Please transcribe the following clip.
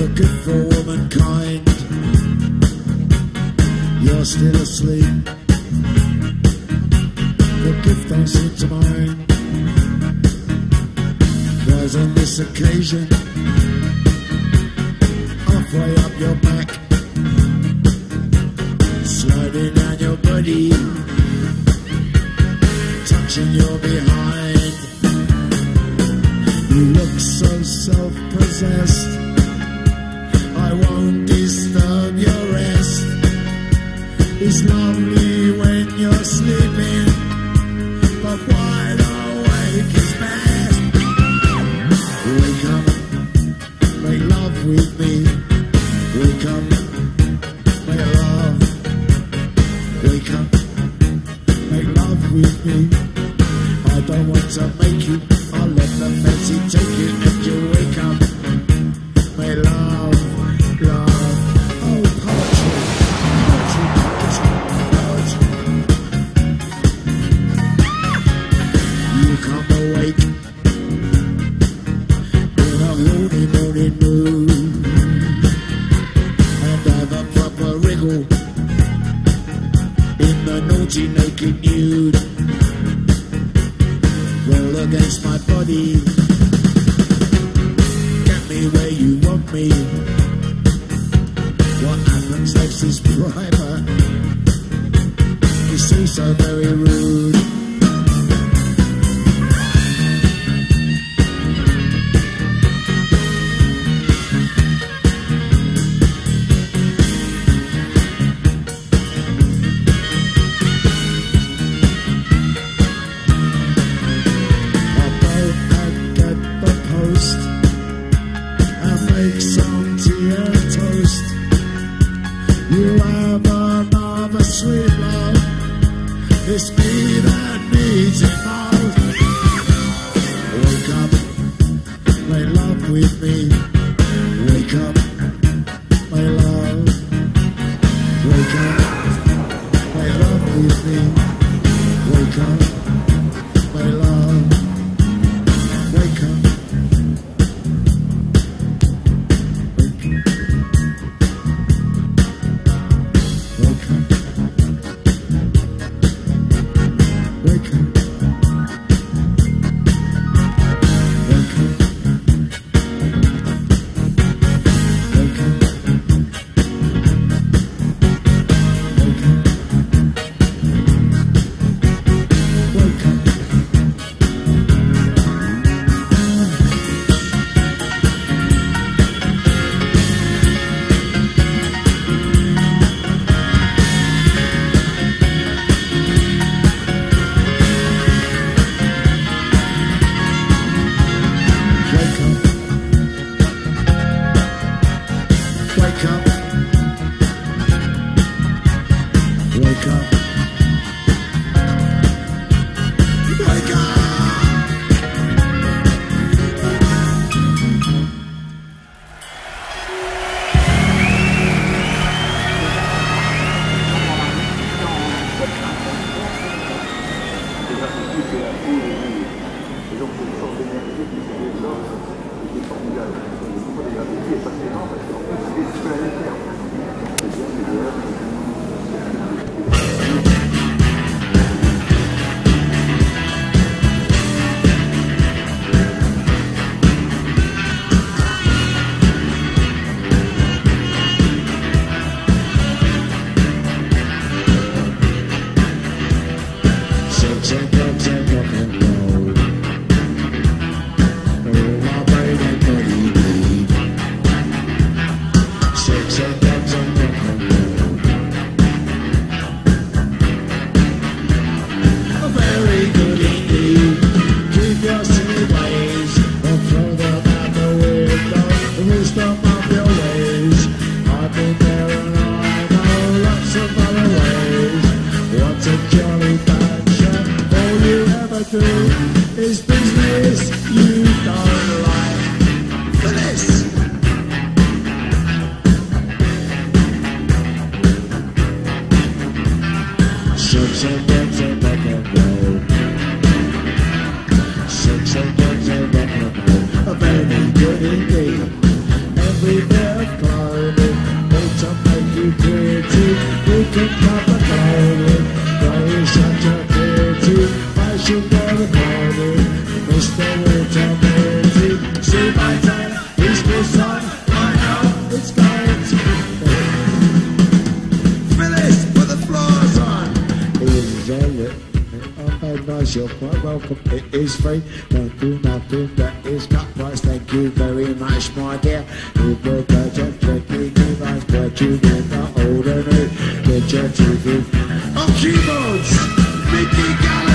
looking for womankind. You're still asleep. The gift don't seem to mind. There's on this occasion, halfway up your back, sliding down your body, touching your behind. You look so self-possessed. I won't disturb your rest. It's lovely when you're sleeping, but wide awake is best. Wake up, make love with me. Wake up, make love. Wake up, make love with me. I don't want to make you, I'll let the fancy take you, and you wake up, make love, love. Oh, poetry, poetry, poetry, poetry. You come awake in a horny morning mood, and have a proper wriggle in the naughty naked nude. Roll against my body, get me where you want me. What happens next is private. You seem so very rude. Make some tea and toast. You have another sweet love. It's me that needs it most. Wake up, make love with me. Wake up, make love. Wake up, make love with me. Wake up, make love. Wake up. this on. I know it's going to Phyllis, put the floors on. Ladies and gentlemen, oh nice, you're quite welcome. It is free. Don't do nothing that is cut price. Thank you very much, my dear. You will go to drinking, you guys, but you get the older me. Get your teeth in. On keyboards, Mickey Gallagher.